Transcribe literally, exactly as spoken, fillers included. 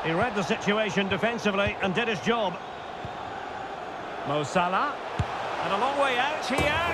He read the situation defensively and did his job. Mo Salah. And a long way out here.